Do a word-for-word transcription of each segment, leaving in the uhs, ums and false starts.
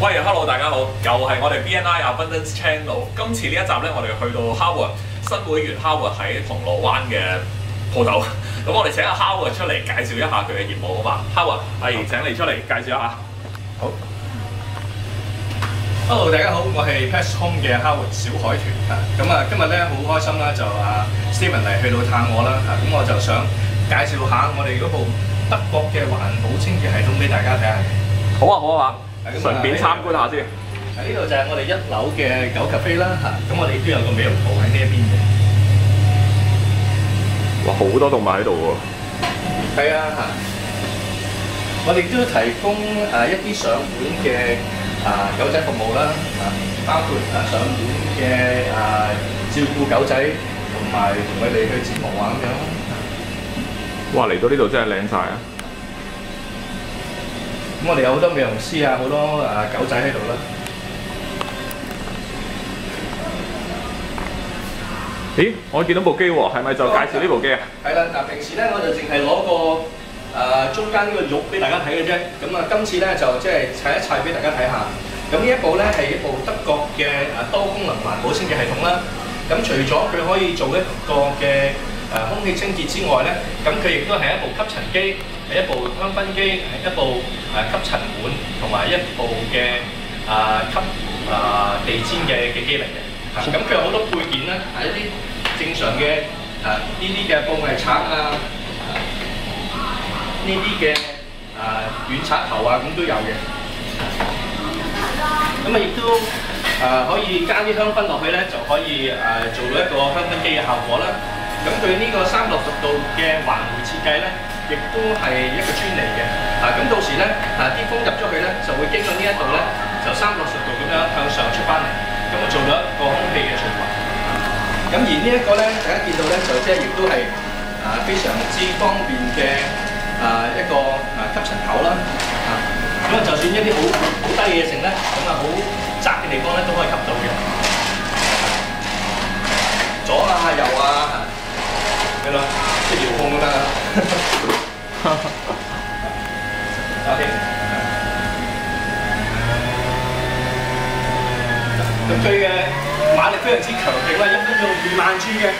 喂 ，Hello， 大家好，又係我哋 B N I Abundance Channel。今次呢一集咧，我哋去到 Howard 新會員 Howard 喺銅鑼灣嘅鋪頭。咁我哋請阿 Howard 出嚟介紹一下佢嘅業務好嘛 ？Howard，係請你出嚟介紹一下。 好。Hello， 大家好，我係 Pest Home 嘅 Howard 小海豚啊。咁啊，今日咧好開心啦，就啊 Steven 嚟去到探我啦嚇。咁我就想介紹下我哋嗰部德國嘅環保清潔系統俾大家睇下。 好啊，好啊，順便參觀下先。 呢度就係我哋一樓嘅狗咖啡啦嚇。咁我哋都有個美容鋪喺呢一邊嘅。 哇，好多動物喺度喎。 係啊嚇。我哋都提供誒一啲上門嘅啊狗仔服務啦，啊包括誒上門嘅啊照顧狗仔，同埋同佢哋去剪毛啊咁樣。 哇！嚟到呢度真係靚晒啊！ 咁我哋有好多美容師啊，好多誒狗仔喺度啦。 咦？我見到部機喎，係咪就介紹呢部機啊？ 係啦，嗱，平時咧我就淨係攞個誒中間呢個肉俾大家睇嘅啫。咁啊，今次咧就即係砌一砌俾大家睇下。咁呢一部咧係一部德國嘅誒多功能環保清潔系統啦。咁除咗佢可以做一個嘅誒空氣清潔之外咧，咁佢亦都係一部吸塵機，係一部香薰機，係一部誒吸塵碗，同埋一部嘅誒吸誒地氈嘅嘅機嚟嘅。咁佢有好多配件咧，係一啲正常嘅誒呢啲嘅布藝刷啊，呢啲嘅誒軟刷頭啊，咁都有嘅。咁啊，亦都誒可以加啲香薰落去咧，就可以誒做到一個香薰機嘅效果啦。咁佢呢個三百六十度嘅環迴設計咧，亦都係一個專利嘅。啊，咁到時咧，啊啲風入咗去咧，就會經過呢一度咧，就三百六十度咁樣向上出翻嚟，咁啊做咗一個空氣嘅循環。咁而呢一個咧，大家見到咧，就即係亦都係啊非常之方便嘅啊一個啊吸塵口啦。啊，咁啊就算一啲好好低嘅嘢剩咧，咁啊好窄嘅地方咧都可以吸到嘅。左啊右啊。係咯，即係遙控都得啦。OK。咁佢嘅馬力非常之強勁啦，一分鐘二萬轉嘅。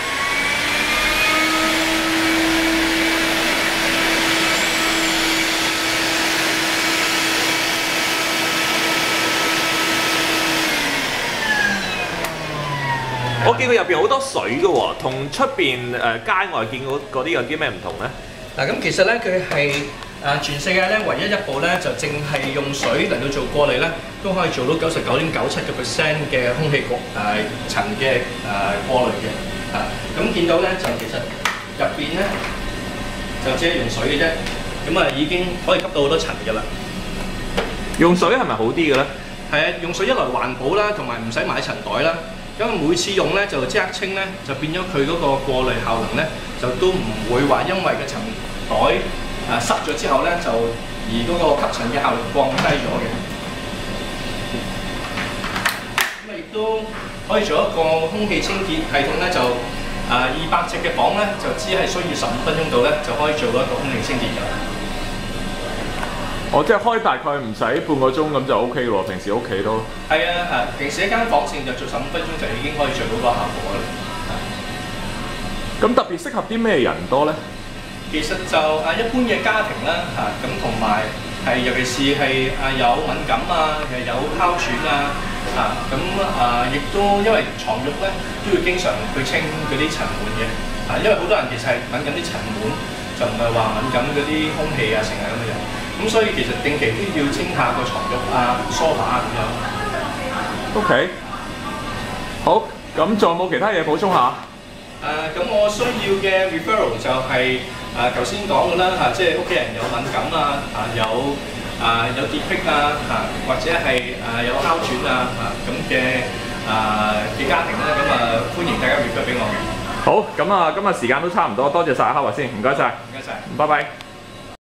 我見佢入邊好多水嘅喎，同出邊誒街外見嗰嗰啲有啲咩唔同咧？ 嗱，咁其實咧佢係誒全世界咧唯一一部咧就淨係用水嚟到做過濾咧，都可以做到九十九點九七個 percent 嘅空氣過誒塵嘅誒過濾嘅。啊，咁見到咧就其實入邊咧就只係用水嘅啫，咁啊已經可以吸到好多塵㗎啦。 用水係咪好啲嘅咧？ 係啊，用水一來環保啦，同埋唔使買塵袋啦。咁每次用咧就即刻清咧，就變咗佢嗰個過濾效能咧，就都唔會話因為個塵袋誒濕咗之後咧，就而嗰個吸塵嘅效率降低咗嘅。咁啊，亦都可以做一個空氣清潔系統咧，就誒二百尺嘅房咧，就只係需要十五分鐘度咧，就可以做到一個空氣清潔㗎。 我即係開大概唔使半個鐘咁就 O K 喎，平時屋企都係啊，係平時一間房淨就做十五分鐘就已經可以做到個效果啦。 咁特別適合啲咩人多咧？ 其實就啊一般嘅家庭啦嚇，咁同埋係尤其是係啊有敏感啊，係有哮喘啊嚇，咁啊亦都因為床褥咧都要經常去清嗰啲塵蟎嘅啊，因為好多人其實係敏感啲塵蟎，就唔係話敏感嗰啲空氣啊成日咁嘅樣。咁所以其實定期都要清下個床褥啊、梳化啊咁樣。OK， 好，咁仲有冇其他嘢補充下？ 誒，咁我需要嘅 referral 就係誒頭先講嘅啦嚇，即係屋企人有敏感啊，啊有啊有潔癖啊嚇，或者係誒有哮喘啊嚇咁嘅啊嘅家庭咧，咁啊歡迎大家 refer 俾我嘅。 好，咁啊今日時間都差唔多，多謝晒 Howard 先，唔該晒， 唔該晒， 拜拜。